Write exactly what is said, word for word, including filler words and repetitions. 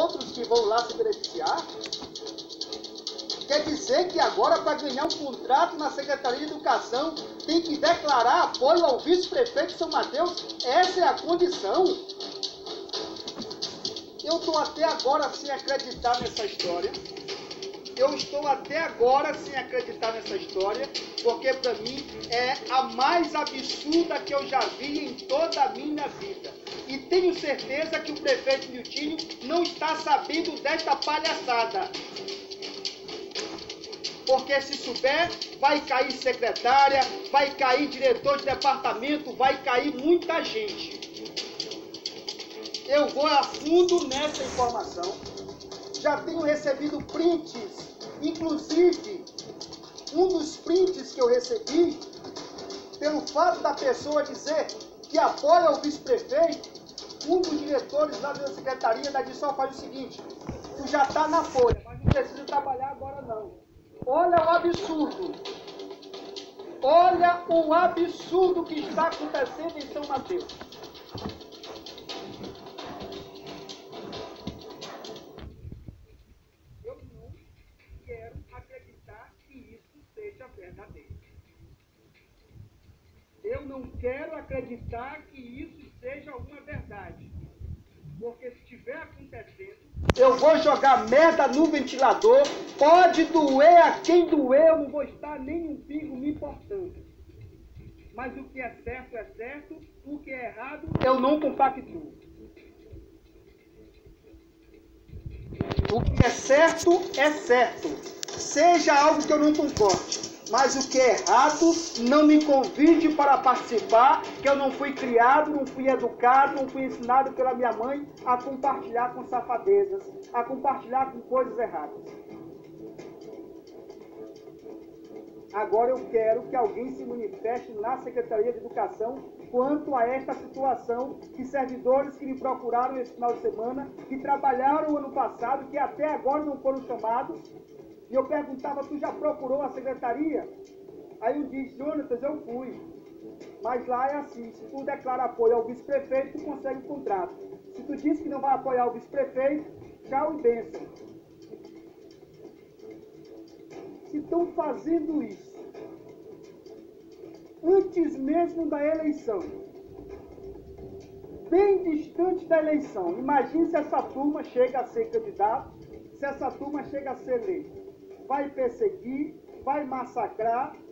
outros que vão lá se beneficiar? Quer dizer que agora, para ganhar um contrato na Secretaria de Educação, tem que declarar apoio ao vice-prefeito de São Mateus? Essa é a condição? Eu estou até agora sem acreditar nessa história. Eu estou até agora sem acreditar nessa história, porque para mim é a mais absurda que eu já vi em toda a minha vida. E tenho certeza que o prefeito Niltinho não está sabendo desta palhaçada. Porque se souber, vai cair secretária, vai cair diretor de departamento, vai cair muita gente. Eu vou a fundo nessa informação. Já tenho recebido prints, inclusive um dos prints que eu recebi, pelo fato da pessoa dizer que apoia o vice-prefeito, um dos diretores lá da secretaria da disse, ó, faz o seguinte, tu já está na folha, mas não precisa trabalhar agora não. Olha o absurdo. Olha o absurdo que está acontecendo em São Mateus. Eu não quero acreditar que isso seja verdadeiro. Eu não quero acreditar que isso seja uma verdade. Porque se estiver acontecendo, eu vou jogar merda no ventilador, pode doer a quem doer, eu não vou estar nem um pingo me importando. Mas o que é certo é certo, o que é errado eu não compactuo. O que é certo é certo, seja algo que eu não concorde. Mas o que é errado, não me convide para participar, que eu não fui criado, não fui educado, não fui ensinado pela minha mãe a compartilhar com safadezas, a compartilhar com coisas erradas. Agora eu quero que alguém se manifeste na Secretaria de Educação quanto a esta situação que servidores que me procuraram esse final de semana, que trabalharam ano passado, que até agora não foram chamados, e eu perguntava, tu já procurou a secretaria? Aí eu disse, Jonatas, eu fui. Mas lá é assim, se tu declara apoio ao vice-prefeito, tu consegue o contrato. Se tu diz que não vai apoiar o vice-prefeito, tchau e bênção. Se estão fazendo isso, antes mesmo da eleição, bem distante da eleição, imagine se essa turma chega a ser candidato, se essa turma chega a ser eleita. Vai perseguir, vai massacrar,